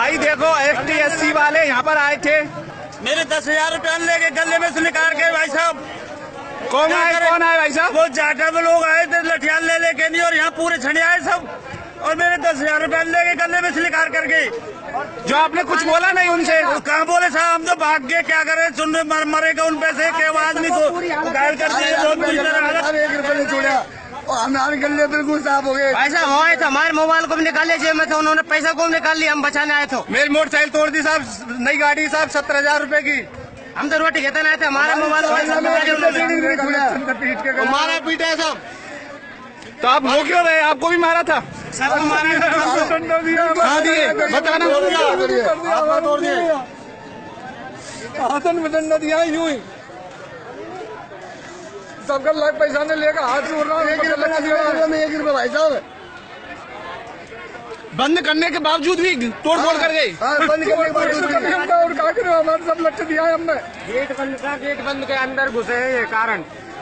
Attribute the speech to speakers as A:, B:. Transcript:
A: भाई देखो ST वाले यहाँ पर आए थे,
B: मेरे 10,000 रुपया लेके गले में से निकाल के भाई साहब।
A: कौन आए भाई साहब?
B: वो जाटा में लोग आए थे लठियाल ले लेके नहीं, और यहाँ पूरे छड़े आए सब, और मेरे 10,000 रुपया लेके गले में से निकाल करके।
A: जो आपने कुछ बोला नहीं उनसे?
B: कहाँ बोले साहब, हम तो भाग गए, क्या करें, सुन मरेगा उन पैसे के आदमी को घायल कर दिए।
C: 1 रुपये नहीं छोड़ा और हमारे गले बिल्कुल साफ हो गए।
D: भाई साहब हमारे तो हमारे मोबाइल को भी निकाल लिया जेब में था, उन्होंने पैसा को भी निकाल लिया, हम बचाने आए थे।
A: मेरी मोटरसाइकिल तोड़ दी साहब, नई गाड़ी साहब 17,000 रुपए की।
D: हम तो रोटी खेते आए थे, हमारा मोबाइल
C: हमारा पीटा है साहब।
A: तो आप हो क्यों रहे? आपको भी मारा था?
D: सबको मारा।
A: हाँ दिए, बताना।
C: हाथन में डंडा दिया यूं ही सबका लाख पैसा ने लेकर हाथ जोड़ रहा हूँ। 1 रुपये भाई साहब
A: बंद करने के बावजूद भी तोड़ फोड़ कर गए।
C: बंद करने के बावजूद और क्या करें, हमारे सब लक्ष्य दिया है हमने।
D: गेट बंद के अंदर घुसे हैं, ये कारण